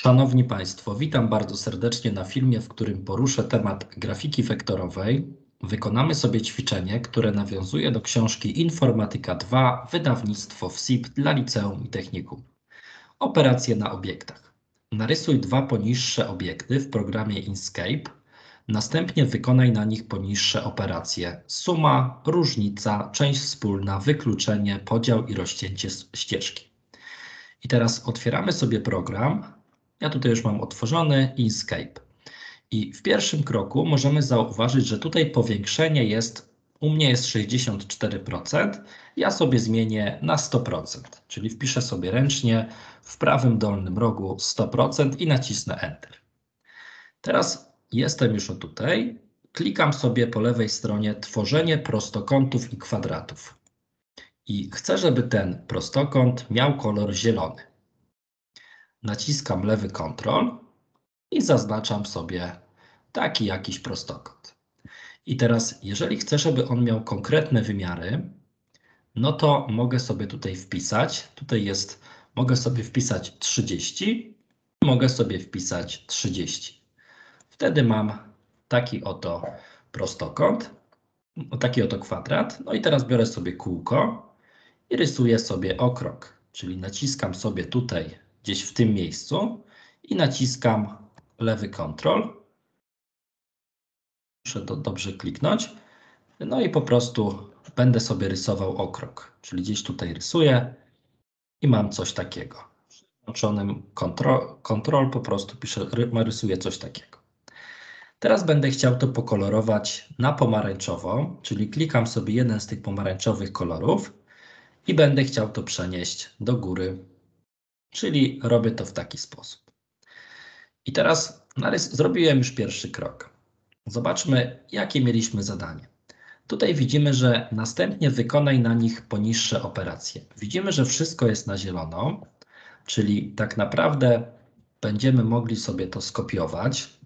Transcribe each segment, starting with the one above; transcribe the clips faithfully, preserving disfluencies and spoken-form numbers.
Szanowni Państwo, witam bardzo serdecznie na filmie, w którym poruszę temat grafiki wektorowej. Wykonamy sobie ćwiczenie, które nawiązuje do książki Informatyka dwa, wydawnictwo W S I P dla liceum i technikum. Operacje na obiektach. Narysuj dwa poniższe obiekty w programie Inkscape. Następnie wykonaj na nich poniższe operacje: suma, różnica, część wspólna, wykluczenie, podział i rozcięcie ścieżki. I teraz otwieramy sobie program. Ja tutaj już mam otworzony Inkscape. I w pierwszym kroku możemy zauważyć, że tutaj powiększenie jest, u mnie jest sześćdziesiąt cztery procent, ja sobie zmienię na sto procent, czyli wpiszę sobie ręcznie w prawym dolnym rogu sto procent i nacisnę Enter. Teraz jestem już o tutaj, klikam sobie po lewej stronie tworzenie prostokątów i kwadratów. I chcę, żeby ten prostokąt miał kolor zielony. Naciskam lewy kontrol i zaznaczam sobie taki jakiś prostokąt. I teraz, jeżeli chcę, żeby on miał konkretne wymiary, no to mogę sobie tutaj wpisać, tutaj jest, mogę sobie wpisać trzydzieści, mogę sobie wpisać trzydzieści. Wtedy mam taki oto prostokąt, taki oto kwadrat. No i teraz biorę sobie kółko i rysuję sobie okrąg, czyli naciskam sobie tutaj gdzieś w tym miejscu i naciskam lewy kontrol. Muszę to dobrze kliknąć. No i po prostu będę sobie rysował okrąg, czyli gdzieś tutaj rysuję i mam coś takiego. Włączonym kontrol, kontrol po prostu piszę, rysuję coś takiego. Teraz będę chciał to pokolorować na pomarańczowo, czyli klikam sobie jeden z tych pomarańczowych kolorów i będę chciał to przenieść do góry, czyli robię to w taki sposób. I teraz zrobiłem już pierwszy krok. Zobaczmy, jakie mieliśmy zadanie. Tutaj widzimy, że następnie wykonaj na nich poniższe operacje. Widzimy, że wszystko jest na zielono, czyli tak naprawdę będziemy mogli sobie to skopiować,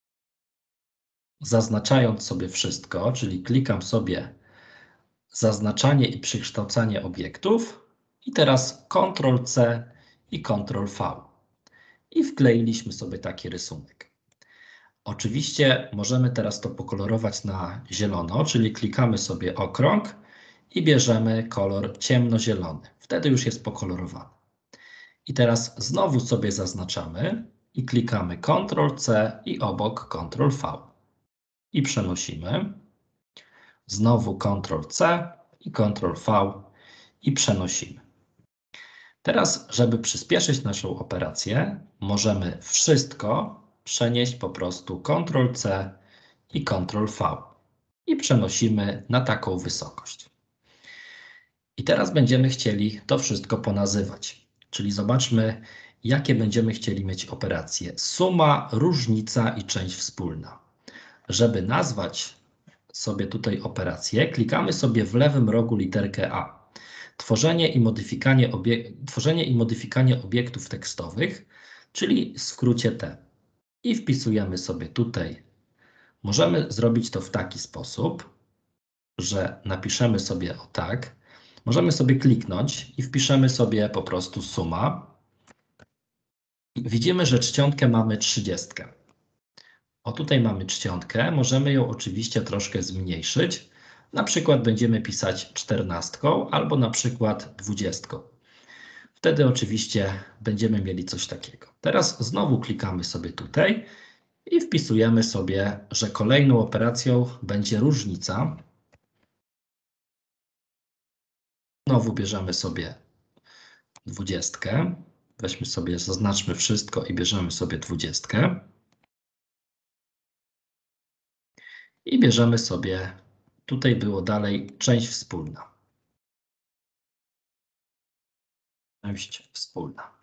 zaznaczając sobie wszystko, czyli klikam sobie zaznaczanie i przekształcanie obiektów i teraz kontrol C i kontrol V. I wkleiliśmy sobie taki rysunek. Oczywiście możemy teraz to pokolorować na zielono, czyli klikamy sobie okrąg i bierzemy kolor ciemnozielony. Wtedy już jest pokolorowany. I teraz znowu sobie zaznaczamy i klikamy kontrol C i obok kontrol V. I przenosimy. Znowu kontrol C i kontrol V i przenosimy. Teraz, żeby przyspieszyć naszą operację, możemy wszystko przenieść po prostu kontrol C i kontrol V i przenosimy na taką wysokość. I teraz będziemy chcieli to wszystko ponazywać, czyli zobaczmy, jakie będziemy chcieli mieć operacje: suma, różnica i część wspólna. Żeby nazwać sobie tutaj operację, klikamy sobie w lewym rogu literkę A. Tworzenie i modyfikowanie, obiek tworzenie i modyfikowanie obiektów tekstowych, czyli w skrócie T. I wpisujemy sobie tutaj. Możemy zrobić to w taki sposób, że napiszemy sobie o tak. Możemy sobie kliknąć i wpiszemy sobie po prostu suma. Widzimy, że czcionkę mamy trzydziestkę. O, tutaj mamy czcionkę. Możemy ją oczywiście troszkę zmniejszyć. Na przykład będziemy pisać czternastką albo na przykład dwudziestką. Wtedy oczywiście będziemy mieli coś takiego. Teraz znowu klikamy sobie tutaj i wpisujemy sobie, że kolejną operacją będzie różnica. Znowu bierzemy sobie dwudziestkę. Weźmy sobie, zaznaczmy wszystko i bierzemy sobie dwudziestkę. I bierzemy sobie, tutaj było dalej część wspólna. Część wspólna.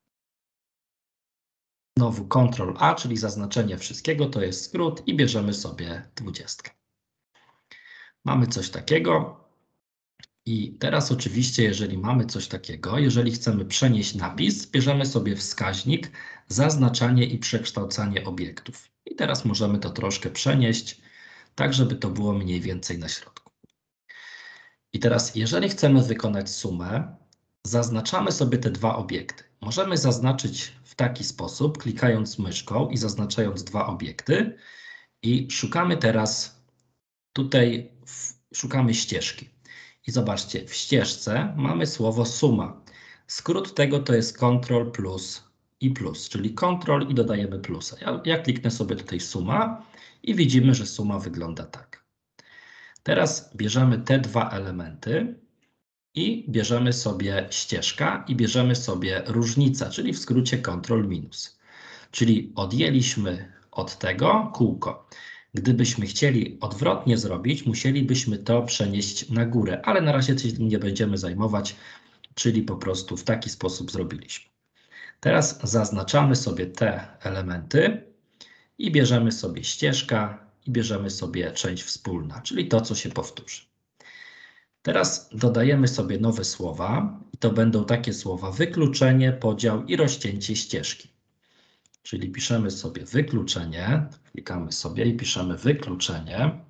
Znowu kontrol A, czyli zaznaczenie wszystkiego, to jest skrót i bierzemy sobie dwudziestkę. Mamy coś takiego. I teraz oczywiście, jeżeli mamy coś takiego, jeżeli chcemy przenieść napis, bierzemy sobie wskaźnik, zaznaczanie i przekształcanie obiektów. I teraz możemy to troszkę przenieść, tak żeby to było mniej więcej na środku. I teraz, jeżeli chcemy wykonać sumę, Zaznaczamy sobie te dwa obiekty. Możemy zaznaczyć w taki sposób, klikając myszką i zaznaczając dwa obiekty i szukamy teraz tutaj, w, szukamy ścieżki. I zobaczcie, w ścieżce mamy słowo suma. Skrót tego to jest Ctrl plus i plus, czyli Ctrl i dodajemy plusa. Ja, ja kliknę sobie tutaj suma i widzimy, że suma wygląda tak. Teraz bierzemy te dwa elementy i bierzemy sobie ścieżka i bierzemy sobie różnica, czyli w skrócie Ctrl minus. Czyli odjęliśmy od tego kółko. Gdybyśmy chcieli odwrotnie zrobić, musielibyśmy to przenieść na górę, ale na razie się tym nie będziemy zajmować, czyli po prostu w taki sposób zrobiliśmy. Teraz zaznaczamy sobie te elementy i bierzemy sobie ścieżka i bierzemy sobie część wspólna, czyli to, co się powtórzy. Teraz dodajemy sobie nowe słowa i to będą takie słowa wykluczenie, podział i rozcięcie ścieżki. Czyli piszemy sobie wykluczenie, klikamy sobie i piszemy wykluczenie,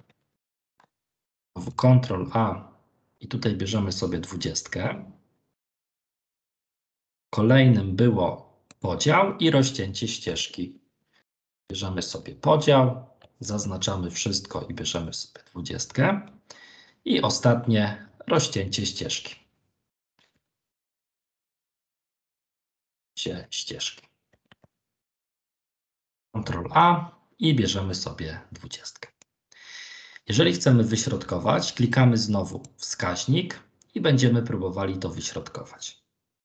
Ctrl A i tutaj bierzemy sobie dwudziestkę. Kolejnym było podział i rozcięcie ścieżki. Bierzemy sobie podział, zaznaczamy wszystko i bierzemy sobie dwudziestkę. I ostatnie rozcięcie ścieżki. Ścieżki. Ctrl A i bierzemy sobie dwudziestkę. Jeżeli chcemy wyśrodkować, klikamy znowu wskaźnik i będziemy próbowali to wyśrodkować.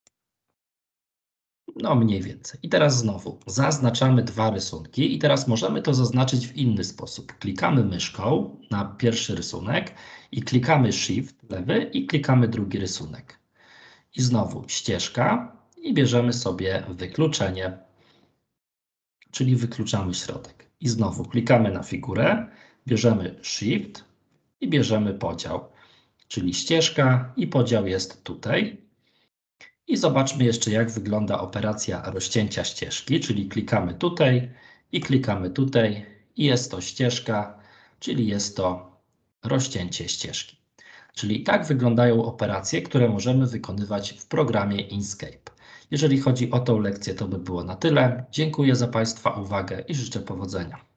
No mniej więcej. I teraz znowu zaznaczamy dwa rysunki i teraz możemy to zaznaczyć w inny sposób. Klikamy myszką na pierwszy rysunek i klikamy Shift lewy i klikamy drugi rysunek. I znowu ścieżka i bierzemy sobie wykluczenie, czyli wykluczamy środek. I znowu klikamy na figurę, bierzemy Shift i bierzemy podział, czyli ścieżka i podział jest tutaj. I zobaczmy jeszcze, jak wygląda operacja rozcięcia ścieżki, czyli klikamy tutaj i klikamy tutaj i jest to ścieżka, czyli jest to rozcięcie ścieżki. Czyli tak wyglądają operacje, które możemy wykonywać w programie Inkscape. Jeżeli chodzi o tę lekcję, to by było na tyle. Dziękuję za Państwa uwagę i życzę powodzenia.